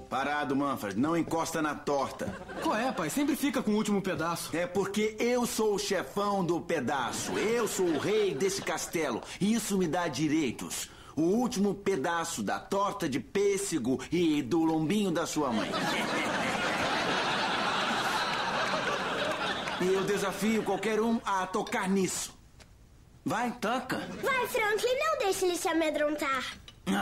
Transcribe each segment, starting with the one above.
Parado, Manfred. Não encosta na torta. Qual é, pai? Sempre fica com o último pedaço. É porque eu sou o chefão do pedaço. Eu sou o rei desse castelo. E isso me dá direitos. O último pedaço da torta de pêssego e do lombinho da sua mãe. E eu desafio qualquer um a tocar nisso. Vai, toca. Vai, Franklin, não deixe ele se amedrontar.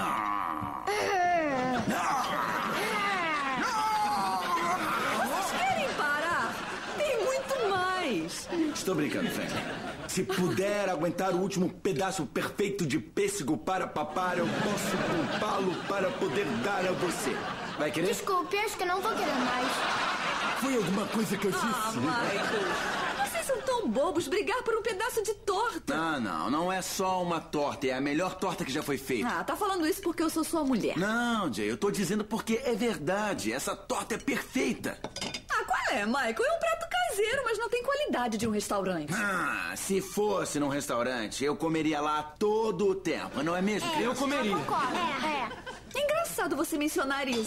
Vocês querem parar? Tem muito mais. Estou brincando, Franklin. Se puder aguentar o último pedaço perfeito de pêssego para papar, eu posso poupá-lo para poder dar a você. Vai querer? Desculpe, acho que não vou querer mais. Foi alguma coisa que eu disse? Michael, vocês são tão bobos. Brigar por um pedaço de torta. Não é só uma torta. É a melhor torta que já foi feita. Tá falando isso porque eu sou sua mulher. Não, Jay, eu tô dizendo porque é verdade. Essa torta é perfeita. Qual é, Michael? É um prato caseiro, mas não tem qualidade de um restaurante. Se fosse num restaurante, eu comeria lá todo o tempo, não é mesmo? Eu comeria. Eu concordo. É engraçado você mencionar isso.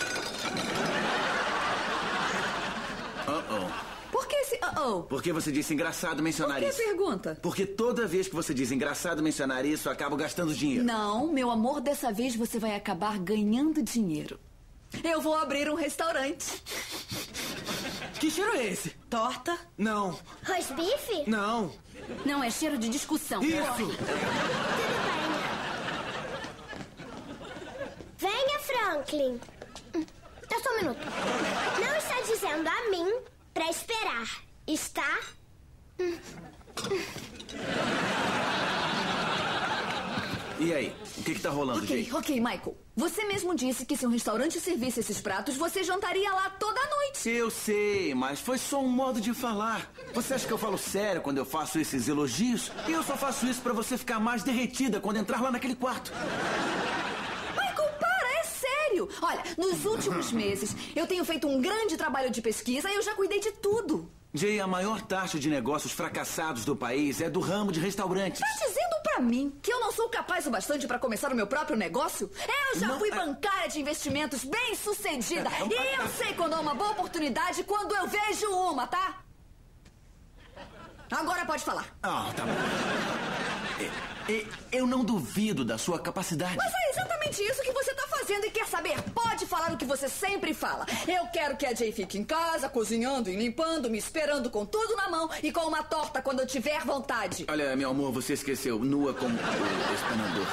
Por que esse Por que você disse engraçado mencionar Por que isso? pergunta? Porque toda vez que você diz engraçado mencionar isso, eu acabo gastando dinheiro. Não, meu amor, dessa vez você vai acabar ganhando dinheiro. Eu vou abrir um restaurante. Que cheiro é esse? Torta? Não. Rosbife? Não. Não, é cheiro de discussão. Isso. Tudo bem. Venha, Franklin. Dá só um minuto. Não está dizendo a mim pra esperar, está? E aí? O que tá rolando, Jay? Ok, Michael. Você mesmo disse que se um restaurante servisse esses pratos, você jantaria lá toda noite. Eu sei, mas foi só um modo de falar. Você acha que eu falo sério quando eu faço esses elogios? E eu só faço isso pra você ficar mais derretida quando entrar lá naquele quarto. Michael, para, é sério. Olha, nos últimos meses, eu tenho feito um grande trabalho de pesquisa e eu já cuidei de tudo. Jay, a maior taxa de negócios fracassados do país é do ramo de restaurantes. Tá dizendo pra mim que eu não sou capaz o bastante pra começar o meu próprio negócio? Eu já fui bancária de investimentos bem sucedida. E eu sei quando há uma boa oportunidade quando eu vejo uma, tá? Agora pode falar. Tá bom. Eu não duvido da sua capacidade. Mas é exatamente isso que você tá fazendo e quer saber. Pode falar o que você sempre fala. Eu quero que a Jay fique em casa, cozinhando e limpando, me esperando com tudo na mão e com uma torta quando eu tiver vontade. Olha, meu amor, você esqueceu. Nua como o espanador.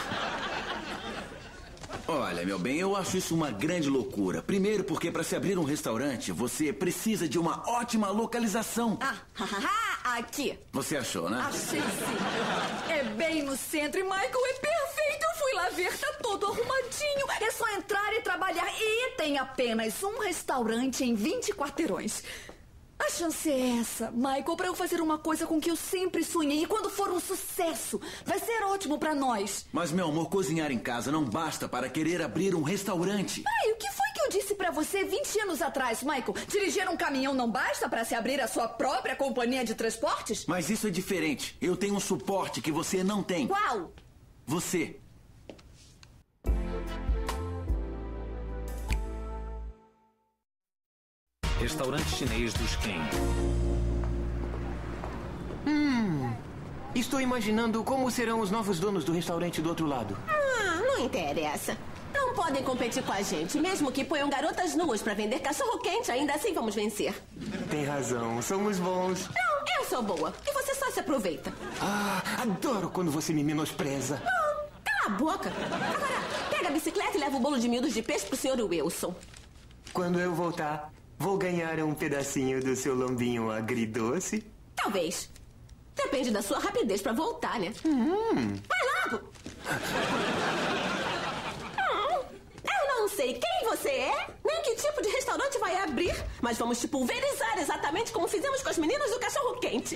Olha, meu bem, eu acho isso uma grande loucura. Primeiro porque para se abrir um restaurante, você precisa de uma ótima localização. Aqui. Você achou, né? Achei sim. É bem no centro e Michael é perfeito. Eu fui lá ver, tá todo arrumadinho. É só entrar e trabalhar. E tem apenas um restaurante em 20 quarteirões. A chance é essa, Michael, pra eu fazer uma coisa com que eu sempre sonhei. E quando for um sucesso, vai ser ótimo pra nós. Mas, meu amor, cozinhar em casa não basta para querer abrir um restaurante. Ai, o que foi que eu disse pra você 20 anos atrás, Michael? Dirigir um caminhão não basta pra se abrir a sua própria companhia de transportes? Mas isso é diferente. Eu tenho um suporte que você não tem. Qual? Você. Restaurante chinês dos Ken. Estou imaginando como serão os novos donos do restaurante do outro lado. Não interessa. Não podem competir com a gente. Mesmo que ponham garotas nuas pra vender cachorro-quente, ainda assim vamos vencer. Tem razão, somos bons. Não, eu sou boa. E você só se aproveita. Adoro quando você me menospreza. Cala a boca. Agora, pega a bicicleta e leva o bolo de miúdos de peixe pro Sr. Wilson. Quando eu voltar, vou ganhar um pedacinho do seu lombinho agridoce? Talvez. Depende da sua rapidez pra voltar, né? Vai logo! Eu não sei quem você é, nem que tipo de restaurante vai abrir, mas vamos te pulverizar exatamente como fizemos com as meninas do cachorro-quente.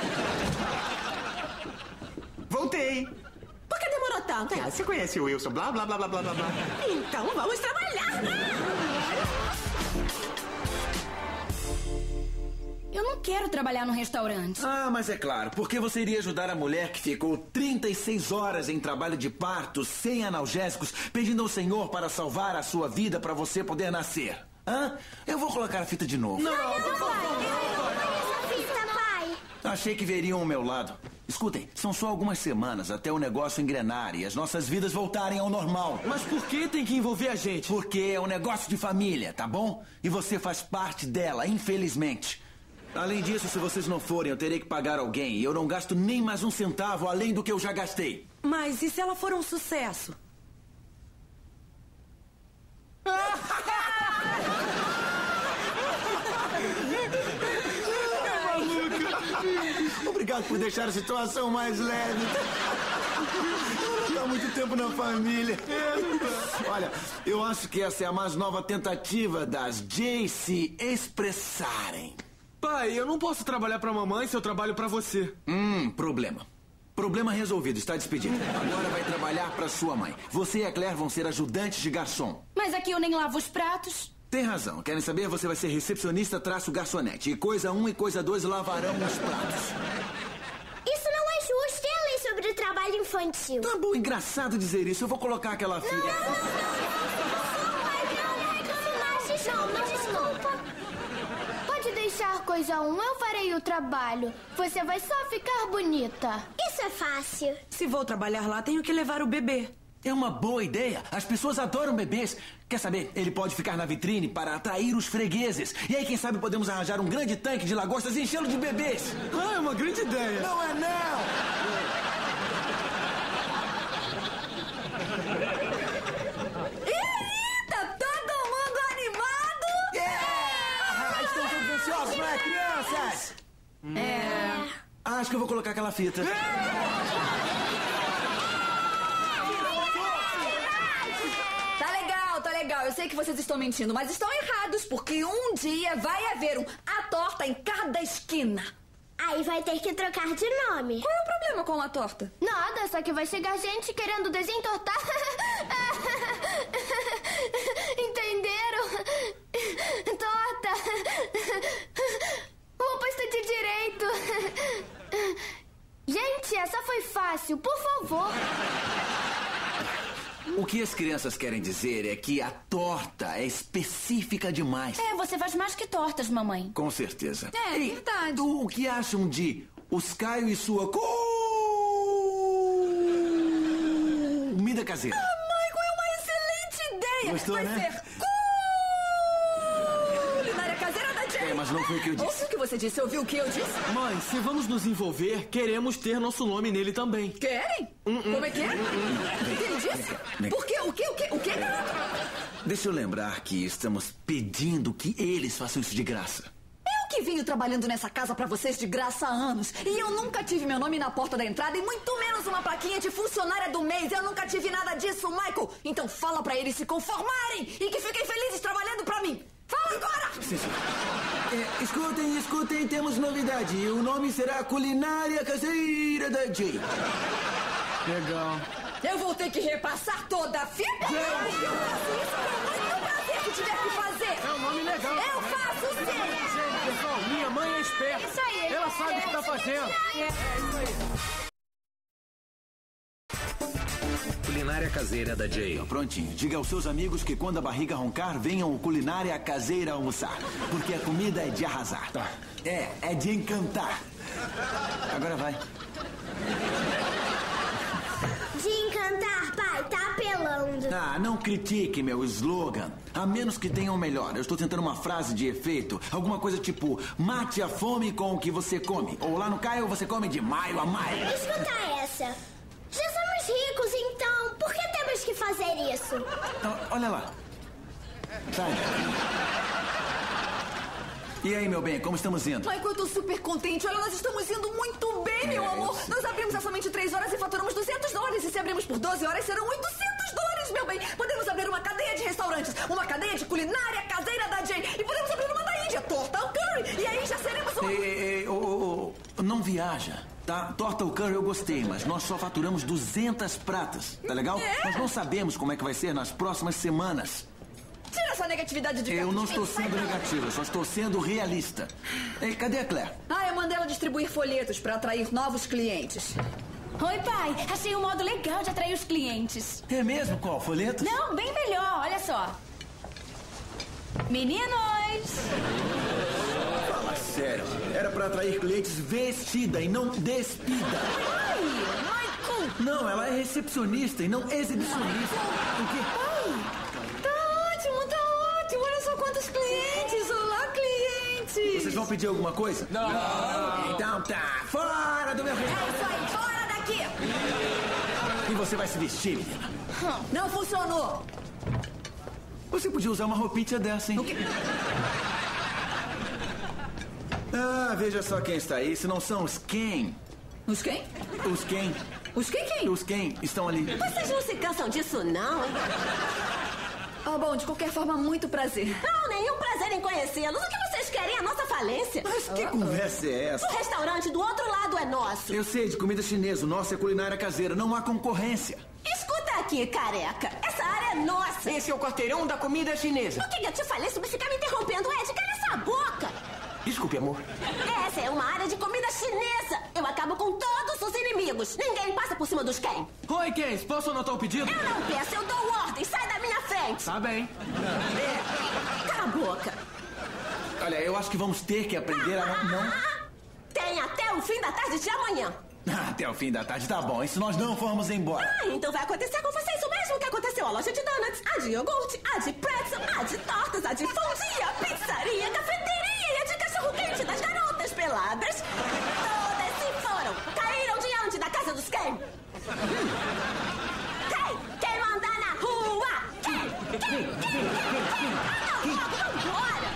Voltei! Por que demorou tanto? Você conhece o Wilson, blá, blá, blá, blá, blá, blá. Então vamos trabalhar! eu não quero trabalhar num restaurante. Ah, mas é claro, porque você iria ajudar a mulher que ficou 36 horas em trabalho de parto, sem analgésicos, pedindo ao Senhor para salvar a sua vida para você poder nascer. Hã? Eu vou colocar a fita de novo. Não, por favor. Essa fita, pai. Achei que veriam ao meu lado. Escutem, são só algumas semanas até o negócio engrenar e as nossas vidas voltarem ao normal. Mas por que tem que envolver a gente? Porque é um negócio de família, tá bom? E você faz parte dela, infelizmente. Além disso, se vocês não forem, eu terei que pagar alguém. E eu não gasto nem mais um centavo além do que eu já gastei. Mas e se ela for um sucesso? Obrigado por deixar a situação mais leve. Não tá muito tempo na família. Olha, eu acho que essa é a mais nova tentativa das Jay se expressarem. Pai, eu não posso trabalhar pra mamãe se eu trabalho pra você. Problema. Problema resolvido, está despedido. Agora vai trabalhar pra sua mãe. Você e a Claire vão ser ajudantes de garçom. Mas aqui eu nem lavo os pratos. Tem razão. Querem saber? Você vai ser recepcionista traço garçonete. E coisa 1 e coisa 2 lavarão os pratos. Isso não é justo. É a lei sobre o trabalho infantil. Tá bom, engraçado dizer isso. Eu vou colocar aquela filha. Não, desculpa. Pode deixar coisa 1, eu farei o trabalho. Você vai só ficar bonita. Isso é fácil. Se vou trabalhar lá, tenho que levar o bebê. É uma boa ideia. As pessoas adoram bebês. Quer saber? Ele pode ficar na vitrine para atrair os fregueses. E aí, quem sabe, podemos arranjar um grande tanque de lagostas e enchê-lo de bebês. Ah, é uma grande ideia. Não é não! Tá todo mundo animado? Estão todos ansiosos, não é, crianças? Acho que eu vou colocar aquela fita. Tá legal. Eu sei que vocês estão mentindo, mas estão errados, porque um dia vai haver a torta em cada esquina. Aí vai ter que trocar de nome. Qual é o problema com a torta? Nada, só que vai chegar gente querendo desentortar. Entenderam? Torta. Roupa está de direito. Gente, essa foi fácil, por favor. O que as crianças querem dizer é que a torta é específica demais. Você faz mais que tortas, mamãe. Com certeza. É verdade. O que acham de os Caio e sua comida caseira? Michael, é uma excelente ideia. Gostou, vai né? ser culinária caseira da Jay. Mas não foi o que eu disse. Ouviu o que você disse? Ouviu o que eu disse? Mãe, se vamos nos envolver, queremos ter nosso nome nele também. Querem? Como é que é? O que ele disse? Por quê? O quê? Deixa eu lembrar que estamos pedindo que eles façam isso de graça. Eu que venho trabalhando nessa casa pra vocês de graça há anos. E eu nunca tive meu nome na porta da entrada e muito menos uma plaquinha de funcionária do mês. Eu nunca tive nada disso, Michael. Então fala pra eles se conformarem e que fiquem felizes trabalhando pra mim. Fala agora! Sim. Escutem, temos novidade. O nome será Culinária Caseira da Jay. Legal. Eu vou ter que repassar toda a fita? Eu faço isso com muito prazer se tiver que fazer. É um nome legal. Eu faço sim. Gente, pessoal, minha mãe é esperta. Isso aí. Ela sabe o que tá fazendo. Culinária caseira da Jay. Prontinho. Diga aos seus amigos que quando a barriga roncar, venham ao Culinária Caseira almoçar. Porque a comida é de arrasar. Tá. É de encantar. Agora vai. De encantar, pai. Tá apelando. Ah, não critique meu slogan. A menos que tenham melhor. Eu estou tentando uma frase de efeito. Alguma coisa tipo, mate a fome com o que você come. Ou lá no Caio você come de maio a maio. Escuta essa. Já somos ricos, então por que temos que fazer isso? Olha lá. Sai. E aí, meu bem, como estamos indo? Michael, eu tô super contente. Olha, nós estamos indo muito bem, meu amor. Nós abrimos há somente 3 horas e faturamos $200. E se abrimos por 12 horas, serão $800, meu bem. Podemos abrir uma cadeia de restaurantes, uma cadeia de culinária caseira da Jay. E podemos abrir uma da Índia, torta ao curry. E aí já seremos não viaja, tá? Torta ao curry eu gostei, mas nós só faturamos 200 pratas, tá legal? Nós não sabemos como é que vai ser nas próximas semanas. Tira essa negatividade de Eu perto não de estou mim. Sai sendo pra lá. negativo, eu só estou sendo realista. Ei, cadê a Claire? Eu mandei ela distribuir folhetos para atrair novos clientes. Oi, pai. Achei um modo legal de atrair os clientes. É mesmo? Qual? Folhetos? Não, bem melhor. Olha só. Meninos! Fala sério. Era pra atrair clientes vestida e não despida. Ai, Michael! Não, ela é recepcionista e não exibicionista. O quê? Tá ótimo. Olha só quantos clientes. Olá, clientes. Vocês vão pedir alguma coisa? Não. Então tá. Fora do meu É restaurante. isso aí, fora daqui. E você vai se vestir, menina. Não funcionou. Você podia usar uma roupinha dessa, hein? O quê? Ah, veja só quem está aí. Se não são os quem? Os quem? Os quem? Os quem? Os quem estão ali. Vocês não se cansam disso, não, hein? Bom, de qualquer forma, muito prazer. Não, nenhum prazer em conhecê-los. O que vocês querem é a nossa falência. Mas que conversa é essa? O restaurante do outro lado é nosso. Eu sei, de comida chinesa. O nosso é culinária caseira. Não há concorrência. Escuta aqui, careca. Essa área é nossa. Esse é o quarteirão da comida chinesa. O que eu te falei sobre ficar me interrompendo? Ed, cala essa boca. Desculpe, amor. Essa é uma área de comida chinesa. Eu acabo com todos os inimigos. Ninguém passa por cima dos quem. Oi, Case, posso anotar o pedido? Eu não peço, eu dou ordem. Sai da minha frente. Tá bem. Cala a boca. Olha, eu acho que vamos ter que aprender a não... Tem até o fim da tarde de amanhã. Até o fim da tarde, tá bom. E se nós não formos embora? Então vai acontecer com vocês o mesmo que aconteceu à loja de donuts, a de iogurte, a de pretzel, a de tortas, a de fondue, a pizzaria, a cafeteria e a de cachorro-quente das garotas peladas. Todas se foram. Caíram diante da casa dos quem? Quem manda na rua? Quem? Vambora!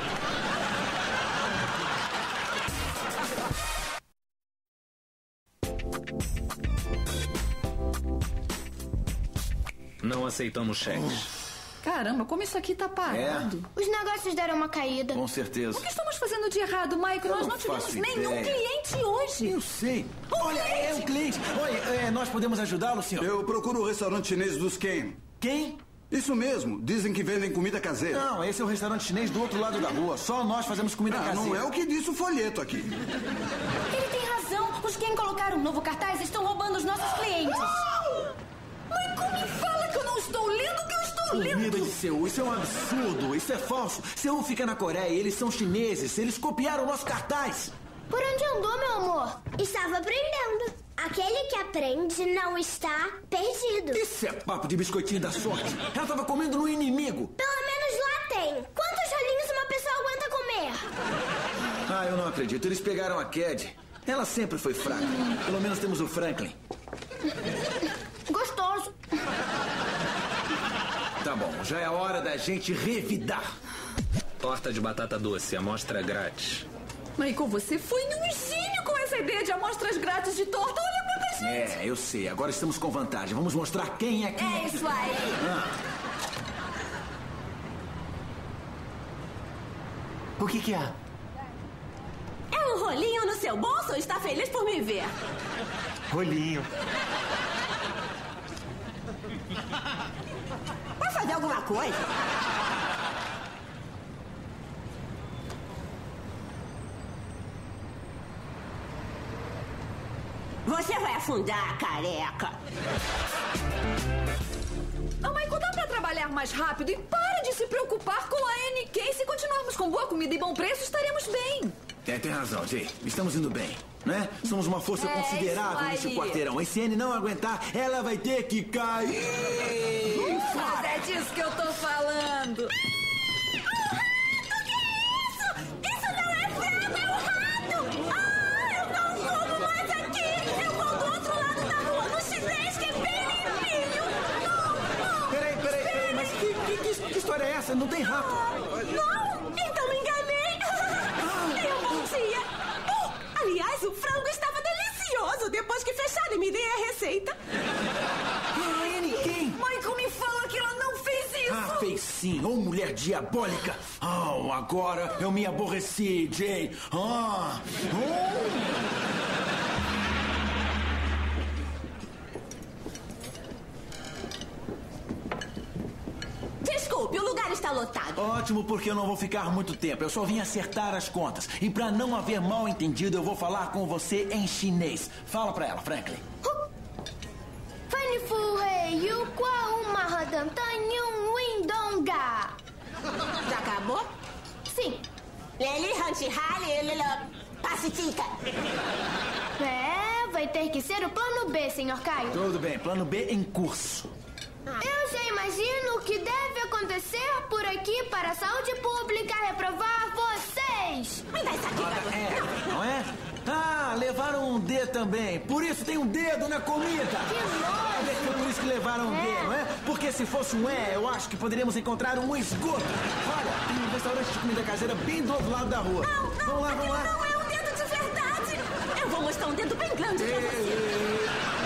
Não aceitamos cheques. Caramba, como isso aqui tá parado. Os negócios deram uma caída. Com certeza. O que estamos fazendo de errado, Michael? Nós Eu não tivemos faço nenhum ideia. cliente hoje. Eu sei. Olha, é um cliente. Oi, nós podemos ajudá-lo, senhor? Eu procuro o restaurante chinês dos Ken. Quem? Isso mesmo, dizem que vendem comida caseira. Não, esse é o restaurante chinês do outro lado da rua. Só nós fazemos comida caseira. Não é o que disse o folheto aqui. Ele tem razão. Os quem colocaram um novo cartaz estão roubando os nossos clientes. Michael, me fala que eu não estou lendo o que eu estou lendo. Comida de Seul, isso é um absurdo. Isso é falso. Seul fica na Coreia, eles são chineses. Eles copiaram o nosso cartaz. Por onde andou, meu amor? Estava aprendendo. Aquele que aprende não está perdido. Isso é papo de biscoitinho da sorte. Ela estava comendo no inimigo. Pelo menos lá tem. Quantos rolinhos uma pessoa aguenta comer? Ah, eu não acredito. Eles pegaram a Cad. Ela sempre foi fraca. Pelo menos temos o Franklin. Gostoso. Tá bom, já é a hora da gente revidar. Torta de batata doce, amostra grátis. Michael, você foi um gênio com essa ideia de amostras grátis de torta. Olha quanta gente. É, eu sei. Agora estamos com vantagem. Vamos mostrar quem é quem. É isso aí. O que há? É um rolinho no seu bolso ou está feliz por me ver? Rolinho. Vai fazer alguma coisa? Você vai afundar, careca. Michael, dá pra trabalhar mais rápido e para de se preocupar com a NK. Se continuarmos com boa comida e bom preço, estaremos bem. Tem razão, Jay. Estamos indo bem, né? Somos uma força considerável isso aí. nesse quarteirão. E se N não aguentar, ela vai ter que cair. Mas é disso que eu tô falando. Peraí, mas que história é essa? Não tem rato. Não, então me enganei. Eu mentia. Aliás, o frango estava delicioso. Depois que fecharam, me dei a receita. Quem? Michael, me fala que ela não fez isso. Ah, fez sim. Ô, mulher diabólica. Oh, agora eu me aborreci, Jay. Desculpe, o lugar lugar está lotado. Ótimo, porque eu não vou ficar muito tempo. Eu só vim acertar as contas. E pra não haver mal entendido, eu vou falar com você em chinês. Fala pra ela, Franklin. Fanny Fu Rei Yu Qua Uma Rodantanho Windonga. Já acabou? Sim. Leli Hanti Hali Pacifica. Vai ter que ser o plano B, Sr. Caio. Tudo bem, plano B em curso. Eu já imagino o que deve acontecer por aqui para a saúde pública reprovar vocês. Me dá isso aqui pra você. Não é? Ah, levaram um D também. Por isso tem um dedo na comida. Que nojo. Foi por isso que levaram um D, não é? Porque se fosse um E, eu acho que poderíamos encontrar um esgoto. Olha, tem um restaurante de comida caseira bem do outro lado da rua. Não, vamos lá, vamos lá. Não é um dedo de verdade. Eu vou mostrar um dedo bem grande pra você.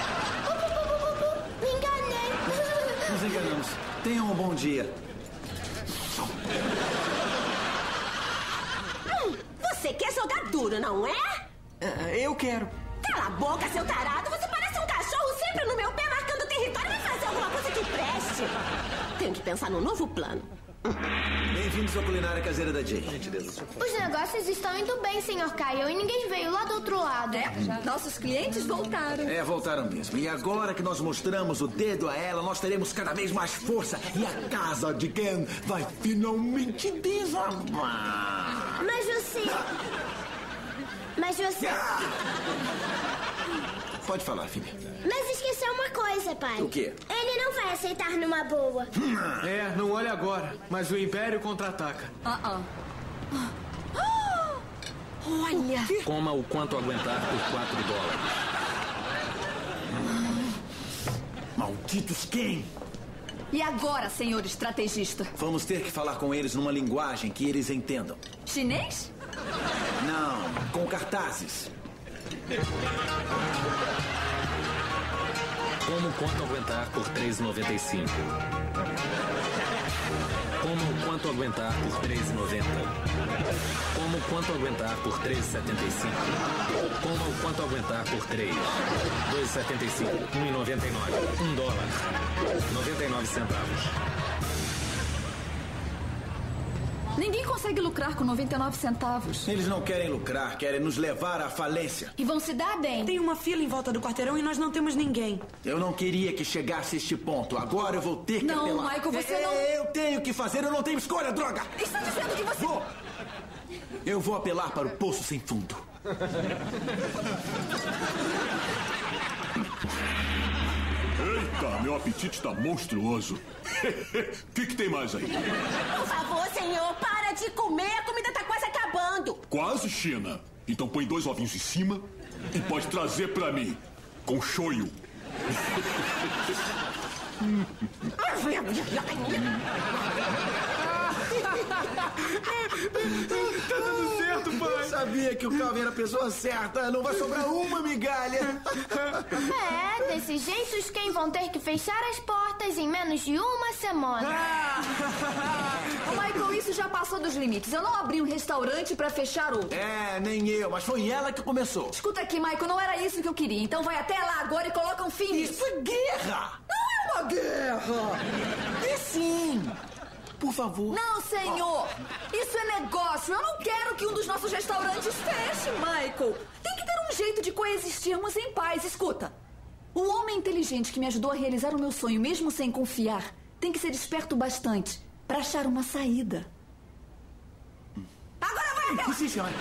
Me enganei. Nos enganamos. Tenham um bom dia. Você quer jogar duro, não é? Eu quero. Cala a boca, seu tarado. Você parece um cachorro sempre no meu pé marcando território. Vai fazer alguma coisa que preste. Tenho que pensar num novo plano. Bem-vindos à culinária caseira da Jay. Os negócios estão indo bem, Sr. Caio, e ninguém veio lá do outro lado. Nossos clientes voltaram. Voltaram mesmo. E agora que nós mostramos o dedo a ela, nós teremos cada vez mais força. E a casa de Ken vai finalmente desabar. Mas você... Pode falar, filha. Mas esqueceu uma coisa, pai. O quê? Ele não vai aceitar numa boa. Não olhe agora, mas o Império contra-ataca. Olha! Coma o quanto aguentar por $4. Malditos quem? E agora, senhor estrategista? Vamos ter que falar com eles numa linguagem que eles entendam. Chinês? Não, com cartazes. Como o quanto aguentar por $3,95. Como o quanto aguentar por $3,90. Como o quanto aguentar por $3,75. Como o quanto aguentar por $3. $2,75. $1,99. $1. 99 centavos. Ninguém consegue lucrar com 99 centavos. Eles não querem lucrar, querem nos levar à falência. E vão se dar bem. Tem uma fila em volta do quarteirão e nós não temos ninguém. Eu não queria que chegasse a este ponto. Agora eu vou ter que apelar. Não, Michael, você não... Eu tenho que fazer, eu não tenho escolha, droga! Está dizendo que você... Eu vou apelar para o poço sem fundo. Eita, meu apetite está monstruoso. O que tem mais aí? Por favor, senhor, para de comer. A comida tá quase acabando. Quase, China. Então põe 2 ovinhos em cima e pode trazer pra mim. Com shoyu. Tá dando certo, pai. Eu sabia que o Calvin era a pessoa certa. Não vai sobrar uma migalha. Desse jeito os Ken vão ter que fechar as portas em menos de uma semana. Michael, isso já passou dos limites. Eu não abri um restaurante pra fechar outro. Nem eu, mas foi ela que começou. Escuta aqui, Michael, não era isso que eu queria. Então vai até lá agora e coloca um fim nisso. Isso é guerra! Não é uma guerra! E sim! Por favor. Não, senhor! Isso é negócio. Eu não quero que um dos nossos restaurantes feche, Michael. Tem que ter um jeito de coexistirmos em paz. Escuta. O homem inteligente que me ajudou a realizar o meu sonho, mesmo sem confiar, tem que ser esperto bastante para achar uma saída. Agora vai até lá! Sim, senhora.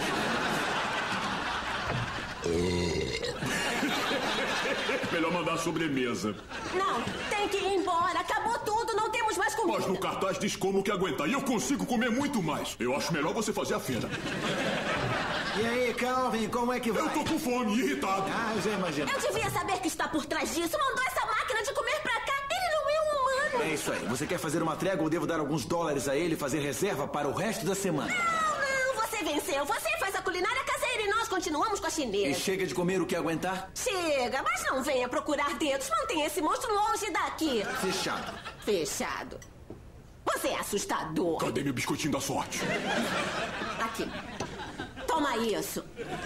Melhor mandar sobremesa. Não, tem que ir embora. Acabou tudo, não temos mais comida. Mas no cartaz diz como que aguentar. E eu consigo comer muito mais. Eu acho melhor você fazer a feira. E aí, Calvin, como é que vai? Eu tô com fome, irritado. Eu já imagino. Eu devia saber que está por trás disso. Mandou essa máquina de comer pra cá. Ele não é um humano. É isso aí. Você quer fazer uma trégua ou devo dar alguns dólares a ele e fazer reserva para o resto da semana? Não, você venceu. Você faz a culinária caseira e nós continuamos com a chinesa. E chega de comer o que aguentar? Chega, mas não venha procurar dedos. Mantenha esse monstro longe daqui. Fechado. Fechado. Você é assustador. Cadê meu biscoitinho da sorte? Aqui. Toma isso.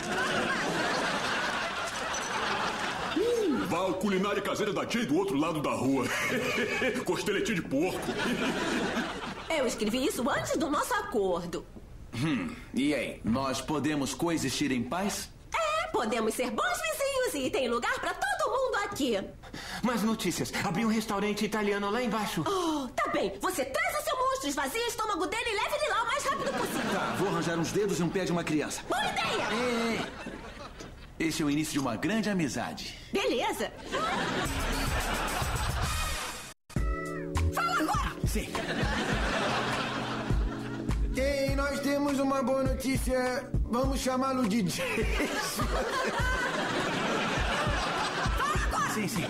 Vá ao culinária caseira da Jay do outro lado da rua. Costeletinho de porco. Eu escrevi isso antes do nosso acordo. E aí, nós podemos coexistir em paz? Podemos ser bons vizinhos e tem lugar pra todo mundo aqui. Mais notícias. Abri um restaurante italiano lá embaixo. Oh, tá bem. Você traz o seu monstro, esvazie o estômago dele e leve ele lá o mais rápido possível. Tá, vou arranjar uns dedos e um pé de uma criança. Boa ideia! Ei! Esse é o início de uma grande amizade. Beleza. Fala agora! Sim. Ei, nós temos uma boa notícia. Vamos chamá-lo de Jason. Sim, sim.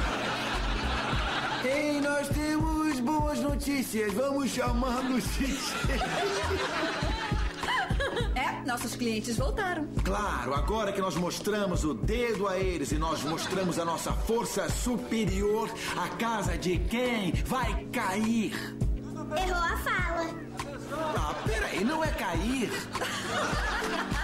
Ei, nós temos boas notícias. Vamos chamá-lo de Jason. Nossos clientes voltaram. Claro, agora que nós mostramos o dedo a eles e nós mostramos a nossa força superior, a casa de quem vai cair? Errou a fala. Ah, peraí, não é cair.